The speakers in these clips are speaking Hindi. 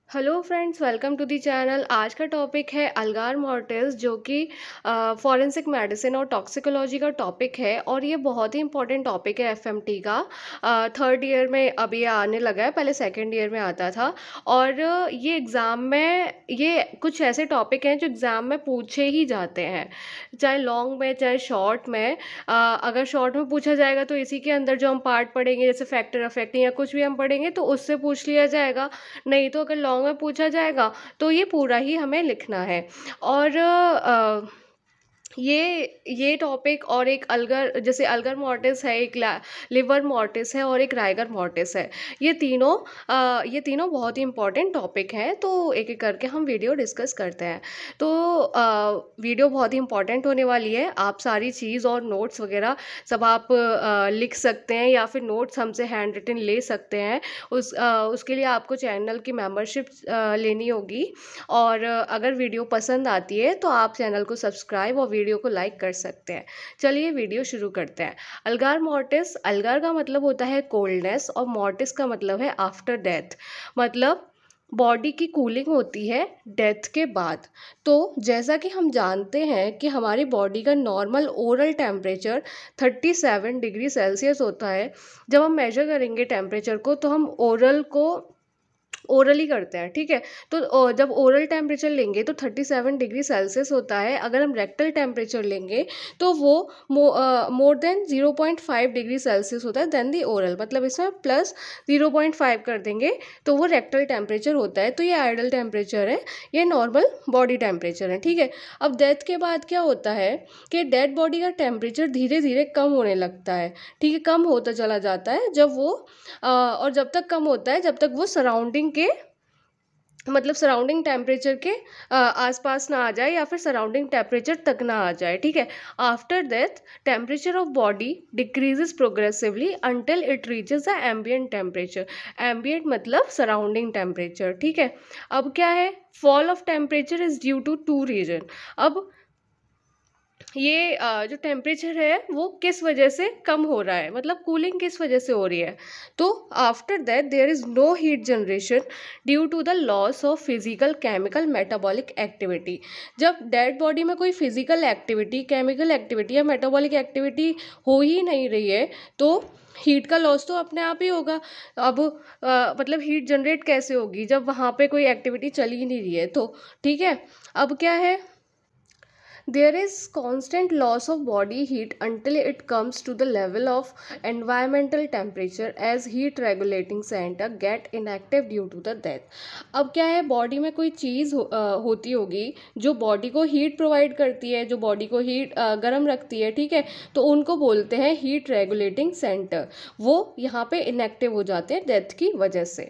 Hello friends, welcome to the channel. आज का टॉपिक है अलगार मॉर्टिस, जो कि फॉरेंसिक मेडिसिन और टॉक्सिकोलॉजी का टॉपिक है। और ये बहुत ही इंपॉर्टेंट टॉपिक है एफएमटी का। थर्ड ईयर में अब ये आने लगा है, पहले सेकंड ईयर में आता था। और ये एग्ज़ाम में, ये कुछ ऐसे टॉपिक हैं जो एग्ज़ाम में पूछे ही जाते हैं, चाहे लॉन्ग में चाहे शॉर्ट में। अगर शॉर्ट में पूछा जाएगा तो इसी के अंदर जो हम पार्ट पढ़ेंगे, जैसे फैक्टर अफेक्टिंग या कुछ भी हम पढ़ेंगे, तो उससे पूछ लिया जाएगा। नहीं तो अगर लॉन्ग में पूछा जाएगा तो ये पूरा ही हमें लिखना है। और ये टॉपिक, और एक अलगर, जैसे अलगर मॉर्टिस है, एक लिवर मॉर्टिस है और एक राइगर मॉर्टिस है। ये तीनों बहुत ही इंपॉर्टेंट टॉपिक हैं। तो एक एक करके हम वीडियो डिस्कस करते हैं। तो वीडियो बहुत ही इंपॉर्टेंट होने वाली है। आप सारी चीज़ और नोट्स वगैरह सब आप लिख सकते हैं, या फिर नोट्स हमसे हैंड रिटन ले सकते हैं। उसके लिए आपको चैनल की मेंबरशिप लेनी होगी। और अगर वीडियो पसंद आती है तो आप चैनल को सब्सक्राइब और वीडियो को लाइक कर सकते हैं। चलिए वीडियो शुरू करते हैं। अलगार मॉर्टिस, अलगार का मतलब होता है कोल्डनेस, और मॉर्टिस का मतलब है आफ्टर डेथ। मतलब बॉडी की कूलिंग होती है डेथ के बाद। तो जैसा कि हम जानते हैं कि हमारी बॉडी का normal oral temperature 37 degree Celsius होता है। जब हम मेजर करेंगे टेम्परेचर को, तो हम ओरली करते हैं, ठीक है। तो जब ओरल टेम्परेचर लेंगे तो 37 डिग्री सेल्सियस होता है। अगर हम रेक्टल टेम्परेचर लेंगे तो वो मोर देन 0.5 डिग्री सेल्सियस होता है देन दी ओरल। मतलब इसमें प्लस 0.5 कर देंगे तो वो रेक्टल टेम्परेचर होता है। तो ये आइडल टेम्परेचर है, ये नॉर्मल बॉडी टेम्परेचर है, ठीक है। अब डेथ के बाद क्या होता है कि डेड बॉडी का टेम्परेचर धीरे धीरे कम होने लगता है, ठीक है। कम होता चला जाता है जब वो और जब तक कम होता है जब तक वो सराउंडिंग के, मतलब सराउंडिंग टेम्परेचर के आसपास ना आ जाए, या फिर सराउंडिंग टेम्परेचर तक ना आ जाए, ठीक है। After death temperature of body decreases progressively until it reaches the ambient temperature. Ambient मतलब सराउंडिंग टेम्परेचर, ठीक है। अब क्या है, fall of temperature is due to two reason. अब ये जो टेम्परेचर है वो किस वजह से कम हो रहा है, मतलब कूलिंग किस वजह से हो रही है। तो after that there is no heat generation due to the loss of physical chemical metabolic activity. जब डेड बॉडी में कोई फिजिकल एक्टिविटी, केमिकल एक्टिविटी या मेटाबॉलिक एक्टिविटी हो ही नहीं रही है, तो हीट का लॉस तो अपने आप ही होगा। अब मतलब हीट जनरेट कैसे होगी जब वहाँ पे कोई एक्टिविटी चल ही नहीं रही है, तो ठीक है। अब क्या है, there is constant loss of body heat until it comes to the level of environmental temperature as heat regulating center get inactive due to the death। अब क्या है, बॉडी में कोई चीज़ होती होगी जो बॉडी को हीट प्रोवाइड करती है, जो बॉडी को हीट गर्म रखती है, ठीक है। तो उनको बोलते हैं हीट रेगुलेटिंग सेंटर। वो यहाँ पे इनएक्टिव हो जाते हैं डेथ की वजह से।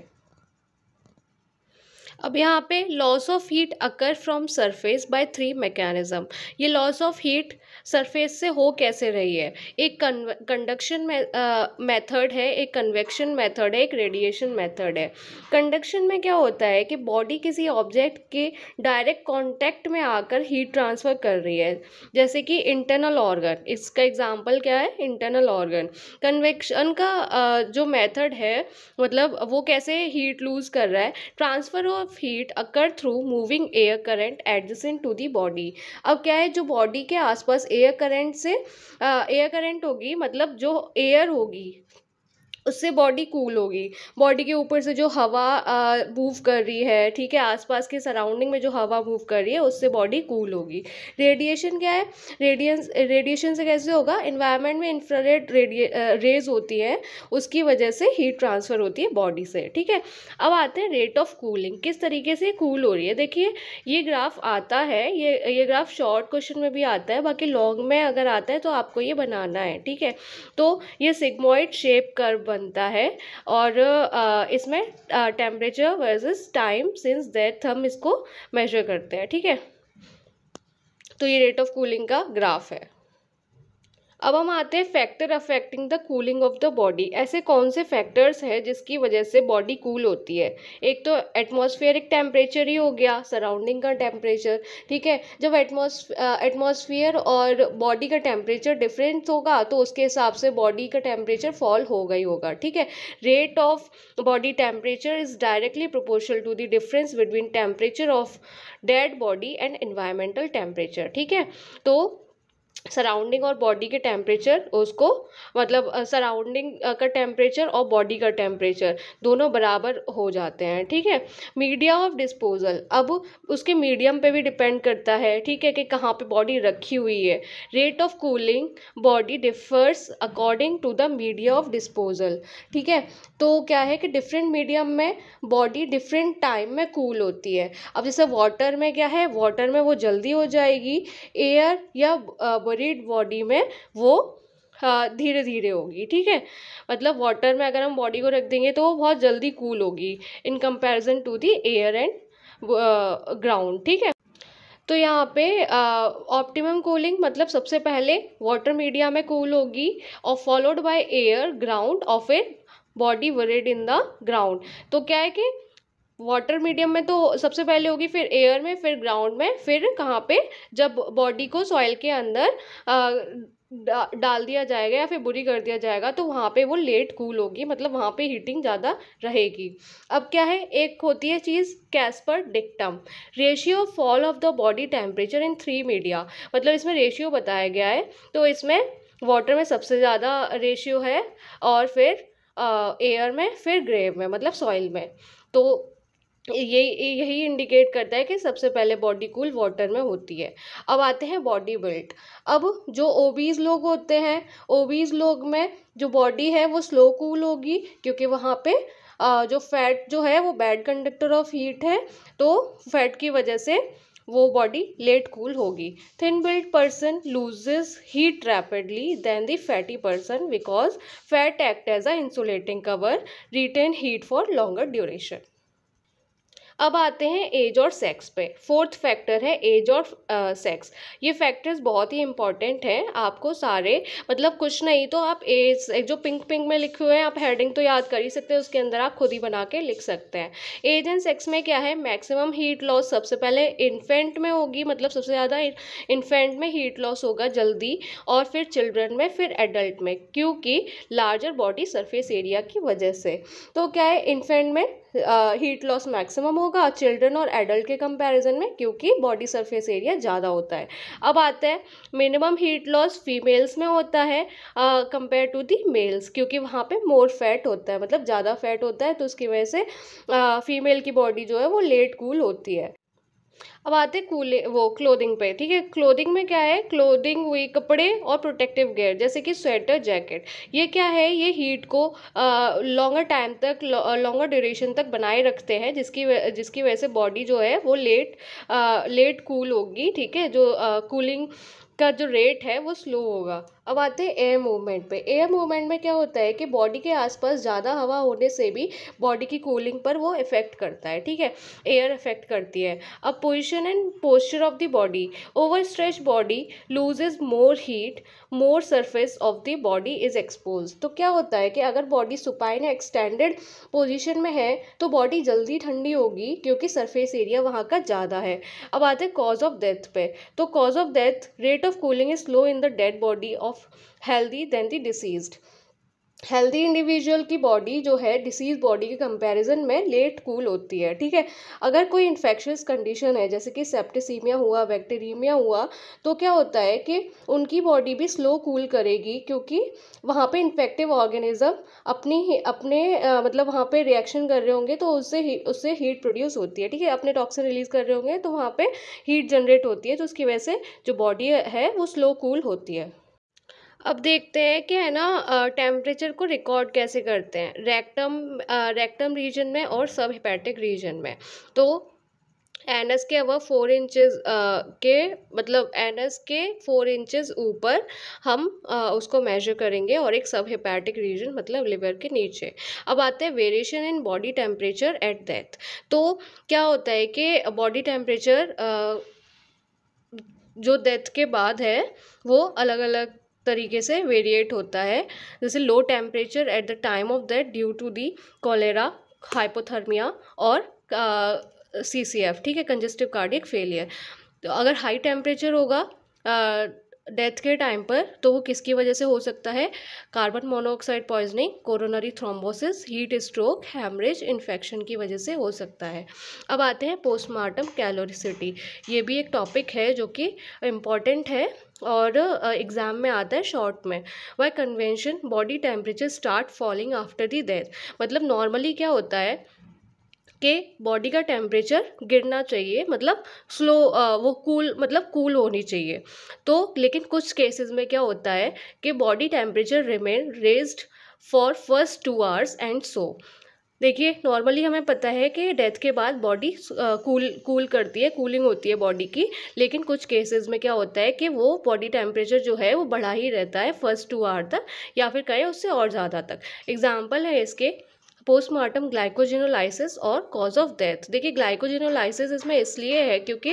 अब यहाँ पे loss of heat occur from surface by 3 mechanism. ये लॉस ऑफ हीट सरफेस से हो कैसे रही है, एक कंडक्शन मेथड है, एक कन्वेक्शन मेथड है, एक रेडिएशन मेथड है। कंडक्शन में क्या होता है कि बॉडी किसी ऑब्जेक्ट के डायरेक्ट कांटेक्ट में आकर हीट ट्रांसफ़र कर रही है, जैसे कि इंटरनल ऑर्गन। इसका एग्जांपल क्या है, इंटरनल ऑर्गन। कन्वेक्शन का जो मेथड है, मतलब वो कैसे हीट लूज कर रहा है, transfer of heat occur through moving air current adjacent to the body. अब क्या है, जो बॉडी के आसपास एयर करंट से एयर करंट होगी, मतलब जो एयर होगी उससे बॉडी कूल होगी। बॉडी के ऊपर से जो हवा मूव कर रही है, ठीक है, आसपास के सराउंडिंग में जो हवा मूव कर रही है उससे बॉडी कूल होगी। रेडिएशन क्या है, रेडिएशन से कैसे होगा, इन्वायरमेंट में इंफ्रारेड रेज होती है, उसकी वजह से हीट ट्रांसफ़र होती है बॉडी से, ठीक है। अब आते हैं रेट ऑफ कूलिंग, किस तरीके से कूल हो रही है। देखिए ये ग्राफ आता है, ये ग्राफ शॉर्ट क्वेश्चन में भी आता है, बाकी लॉन्ग में अगर आता है तो आपको ये बनाना है, ठीक है। तो ये सिग्मोइड शेप कर्व बनता है, और इसमें temperature versus time since that हम इसको मेजर करते हैं, ठीक है। तो ये रेट ऑफ कूलिंग का ग्राफ है। अब हम आते हैं factor affecting the cooling of the body. ऐसे कौन से फैक्टर्स हैं जिसकी वजह से बॉडी कूल होती है? एक तो एटमॉस्फेरिक टेम्परेचर ही हो गया, सराउंडिंग का टेम्परेचर। ठीक है, जब एटमॉस्फेयर और बॉडी का टेम्परेचर डिफरेंस होगा तो उसके हिसाब से बॉडी का टेम्परेचर फॉल होगा ही होगा। ठीक है, rate of body temperature is directly proportional to the difference between temperature of dead body and environmental temperature. ठीक है, तो सराउंडिंग और बॉडी के टेम्परेचर उसको मतलब सराउंडिंग का टेम्परेचर और बॉडी का टेम्परेचर दोनों बराबर हो जाते हैं। ठीक है, मीडिया ऑफ डिस्पोजल, अब उसके मीडियम पे भी डिपेंड करता है। ठीक है, कि कहाँ पे बॉडी रखी हुई है। Rate of cooling body differs according to the media of disposal. ठीक है, तो क्या है कि डिफरेंट मीडियम में बॉडी डिफरेंट टाइम में कूल होती है। अब जैसे वाटर में क्या है, वाटर में वो जल्दी हो जाएगी, एयर या बरीड बॉडी में वो धीरे धीरे होगी। ठीक है, मतलब वाटर में अगर हम बॉडी को रख देंगे तो वो बहुत जल्दी कूल होगी in comparison to the air and ground. ठीक है, तो यहाँ पे ऑप्टिमम कूलिंग मतलब सबसे पहले वाटर मीडिया में कूल होगी और फॉलोड बाय एयर ग्राउंड और फिर बॉडी बरीड इन ड ग्राउंड। तो क्या है कि वाटर मीडियम में तो सबसे पहले होगी, फिर एयर में, फिर ग्राउंड में, फिर कहाँ पे जब बॉडी को सॉइल के अंदर डाल दिया जाएगा या फिर बुरी कर दिया जाएगा तो वहाँ पे वो लेट कूल होगी, मतलब वहाँ पे हीटिंग ज़्यादा रहेगी। अब क्या है, एक होती है चीज़ Casper dictum, ratio fall of the body temperature in 3 media. मतलब इसमें रेशियो बताया गया है, तो इसमें वाटर में सबसे ज़्यादा रेशियो है और फिर एयर में, फिर ग्रेव में मतलब सॉइल में। तो यही इंडिकेट करता है कि सबसे पहले बॉडी कूल वाटर में होती है। अब आते हैं बॉडी बिल्ट। अब जो ओबीज लोग होते हैं, ओबीज लोग में जो बॉडी है वो स्लो कूल होगी, क्योंकि वहाँ पे जो फैट जो है वो बैड कंडक्टर ऑफ हीट है, तो फैट की वजह से वो बॉडी लेट कूल होगी। Thin built person loses heat rapidly than the fatty person because fat act as a insulating cover, retain heat for longer duration. अब आते हैं एज और सेक्स पे। फोर्थ फैक्टर है एज और सेक्स। ये फैक्टर्स बहुत ही इंपॉर्टेंट हैं आपको सारे, मतलब कुछ नहीं तो आप एज जो पिंक पिंक में लिखे हुए हैं आप हेडिंग तो याद कर ही सकते हैं, उसके अंदर आप खुद ही बना के लिख सकते हैं। एज एंड सेक्स में क्या है, मैक्सिमम हीट लॉस सबसे पहले इन्फेंट में होगी, मतलब सबसे ज़्यादा इन्फेंट में हीट लॉस होगा जल्दी, और फिर चिल्ड्रन में, फिर एडल्ट में, क्योंकि लार्जर बॉडी सरफेस एरिया की वजह से। तो क्या है, इन्फेंट में हीट लॉस मैक्सिमम होगा चिल्ड्रन और एडल्ट के कंपैरिजन में, क्योंकि बॉडी सरफेस एरिया ज़्यादा होता है। अब आता है मिनिमम हीट लॉस फीमेल्स में होता है कंपेयर टू दी मेल्स, क्योंकि वहाँ पे मोर फैट होता है, मतलब ज़्यादा फैट होता है, तो उसकी वजह से फीमेल की बॉडी जो है वो लेट कूल होती है। अब आते हैं क्लोथिंग पे। ठीक है, क्लोथिंग में क्या है, क्लोथिंग हुई कपड़े और प्रोटेक्टिव गेयर, जैसे कि स्वेटर, जैकेट। ये क्या है, ये हीट को लॉन्गर टाइम तक, लॉन्गर ड्यूरेशन तक बनाए रखते हैं, जिसकी वजह से बॉडी जो है वो लेट कूल होगी। ठीक है, जो कूलिंग का जो रेट है वो स्लो होगा। अब आते हैं एयर मूवमेंट पे। एयर मूवमेंट में क्या होता है कि बॉडी के आसपास ज़्यादा हवा होने से भी बॉडी की कूलिंग पर वो इफेक्ट करता है। ठीक है, एयर इफेक्ट करती है। अब position and posture of the body, over stretch body loses more heat, more surface of the body is expose. तो क्या होता है कि अगर बॉडी सुपाइन या एक्सटेंडेड पोजीशन में है तो बॉडी जल्दी ठंडी होगी, क्योंकि सरफेस एरिया वहाँ का ज़्यादा है। अब आते हैं कॉज ऑफ डेथ पे। तो cause of death, rate of cooling is slow in the dead body of healthy than the diseased. Healthy individual की बॉडी जो है डिसीज बॉडी के कंपैरिजन में लेट कूल होती है। ठीक है, अगर कोई इन्फेक्शियस कंडीशन है जैसे कि सेप्टिसीमिया हुआ, बैक्टीरियमिया हुआ, तो क्या होता है कि उनकी बॉडी भी स्लो कूल करेगी, क्योंकि वहाँ पे इन्फेक्टिव ऑर्गेनिज्म अपने मतलब वहाँ पे रिएक्शन कर रहे होंगे, तो उससे हीट प्रोड्यूस होती है। ठीक है, अपने टॉक्सिन रिलीज कर रहे होंगे तो वहाँ पे हीट जनरेट होती है, तो उसकी वजह से जो बॉडी है वो स्लो कूल होती है। अब देखते हैं कि है ना टेम्परेचर को रिकॉर्ड कैसे करते हैं रेक्टम रीजन में और सब हेपेटिक रीजन में। तो एनएस के अबव 4 इंचेस के मतलब एनएस के 4 इंचेस ऊपर हम उसको मेजर करेंगे, और एक सब हेपेटिक रीजन मतलब लिवर के नीचे। अब आते हैं variation in body temperature at death. तो क्या होता है कि बॉडी टेम्परेचर जो डेथ के बाद है वो अलग अलग तरीके से वेरिएट होता है, जैसे low temperature at the time of death due to the cholera, hypothermia और CCF, ठीक है, कंजेस्टिव कार्डियक फेलियर। तो अगर हाई टेम्परेचर होगा डेथ के टाइम पर तो वो किसकी वजह से हो सकता है, carbon monoxide poisoning, coronary thrombosis, heat stroke, haemorrhage, infection की वजह से हो सकता है। अब आते हैं पोस्टमार्टम कैलोरिसिटी। ये भी एक टॉपिक है जो कि इम्पॉर्टेंट है और एग्ज़ाम में आता है शॉर्ट में। Why convention body temperature start falling after the death, मतलब नॉर्मली क्या होता है कि बॉडी का टेम्परेचर गिरना चाहिए, मतलब स्लो, वो कूल होनी चाहिए। तो लेकिन कुछ केसेस में क्या होता है कि body temperature remain raised for first 2 hours and so. देखिए नॉर्मली हमें पता है कि डेथ के बाद बॉडी कूल करती है, कूलिंग होती है बॉडी की, लेकिन कुछ केसेस में क्या होता है कि वो बॉडी टेम्परेचर जो है वो बढ़ा ही रहता है फर्स्ट 2 आवर तक, या फिर कहें उससे और ज़्यादा तक। एग्जाम्पल है इसके पोस्टमार्टम ग्लाइकोजिनोलाइसिस और कॉज ऑफ डेथ। देखिए ग्लाइकोजिनोलाइसिस इसमें इसलिए है क्योंकि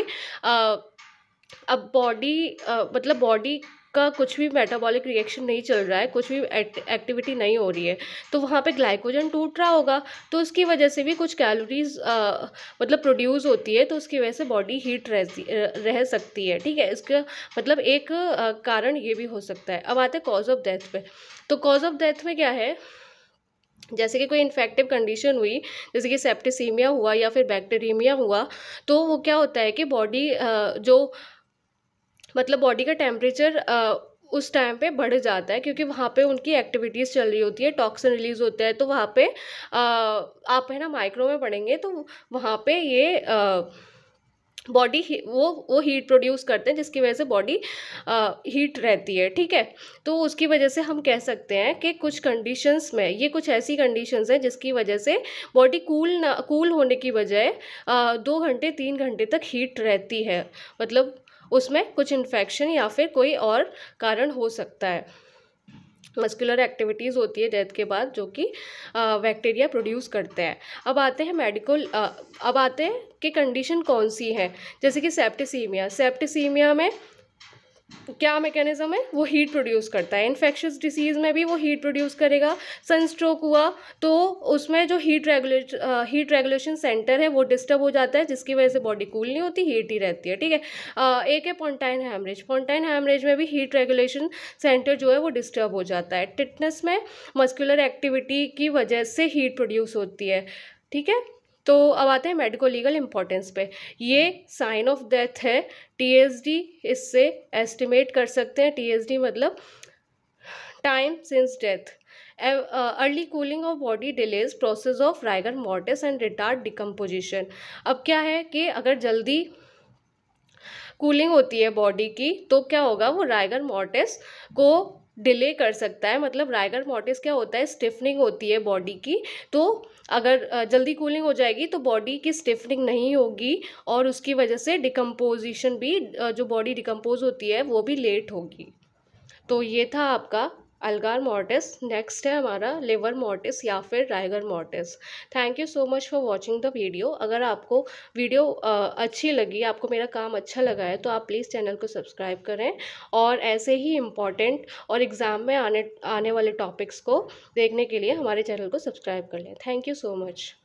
अब मतलब बॉडी का कुछ भी मेटाबॉलिक रिएक्शन नहीं चल रहा है, कुछ भी एक्टिविटी नहीं हो रही है, तो वहाँ पे ग्लाइकोजन टूट रहा होगा, तो उसकी वजह से भी कुछ कैलोरीज मतलब प्रोड्यूस होती है, तो उसकी वजह से बॉडी हीट रह सकती है, ठीक है। इसका मतलब एक कारण ये भी हो सकता है। अब आते हैं कॉज ऑफ डेथ पे। तो कॉज ऑफ डेथ में क्या है, जैसे कि कोई इन्फेक्टिव कंडीशन हुई, जैसे कि सेप्टिसीमिया हुआ या फिर बैक्टीरियमिया हुआ, तो वो क्या होता है कि बॉडी जो मतलब बॉडी का टेम्परेचर उस टाइम पे बढ़ जाता है, क्योंकि वहाँ पे उनकी एक्टिविटीज़ चल रही होती है, टॉक्सिन रिलीज होता है, तो वहाँ पे आप है ना माइक्रो में पढ़ेंगे तो वहाँ पे ये बॉडी वो हीट प्रोड्यूस करते हैं, जिसकी वजह से बॉडी हीट रहती है, ठीक है। तो उसकी वजह से हम कह सकते हैं कि कुछ कंडीशंस में, ये कुछ ऐसी कंडीशंस हैं जिसकी वजह से बॉडी कूल होने की बजाय 2 घंटे 3 घंटे तक हीट रहती है, मतलब उसमें कुछ इन्फेक्शन या फिर कोई और कारण हो सकता है। मस्कुलर एक्टिविटीज़ होती है डेथ के बाद जो कि बैक्टीरिया प्रोड्यूस करते हैं। अब आते हैं कि कंडीशन कौन सी है, जैसे कि सेप्टिसीमिया में क्या मैकेनिज्म है, वो हीट प्रोड्यूस करता है। इन्फेक्शियस डिसीज़ में भी वो हीट प्रोड्यूस करेगा। सनस्ट्रोक हुआ तो उसमें जो हीट रेगुलेशन सेंटर है वो डिस्टर्ब हो जाता है, जिसकी वजह से बॉडी कूल नहीं होती, हीट ही रहती है, ठीक है। एक है पोंटाइन हैमरेज में भी हीट रेगुलेशन सेंटर जो है वो डिस्टर्ब हो जाता है। टिटनेस में मस्कुलर एक्टिविटी की वजह से हीट प्रोड्यूस होती है, ठीक है। तो अब आते हैं मेडिको लीगल इंपॉर्टेंस पे। ये साइन ऑफ डेथ है, TSD इससे एस्टिमेट कर सकते हैं। TSD मतलब time since death. Early cooling of body delays process of rigor mortis and retard decomposition. अब क्या है कि अगर जल्दी कूलिंग होती है बॉडी की तो क्या होगा, वो राइगर मॉर्टिस को डिले कर सकता है। मतलब राइगर मॉर्टिस क्या होता है, स्टिफनिंग होती है बॉडी की, तो अगर जल्दी कूलिंग हो जाएगी तो बॉडी की स्टिफनिंग नहीं होगी और उसकी वजह से डिकम्पोजिशन भी, जो बॉडी डिकम्पोज होती है वो भी लेट होगी। तो ये था आपका अल्गार मॉर्टिस। नेक्स्ट है हमारा लिवर मॉर्टिस या फिर rigor mortis. Thank you so much for watching the video. अगर आपको वीडियो अच्छी लगी, आपको मेरा काम अच्छा लगा है, तो आप प्लीज़ चैनल को सब्सक्राइब करें और ऐसे ही इम्पॉर्टेंट और एग्ज़ाम में आने वाले टॉपिक्स को देखने के लिए हमारे चैनल को सब्सक्राइब कर लें। Thank you so much.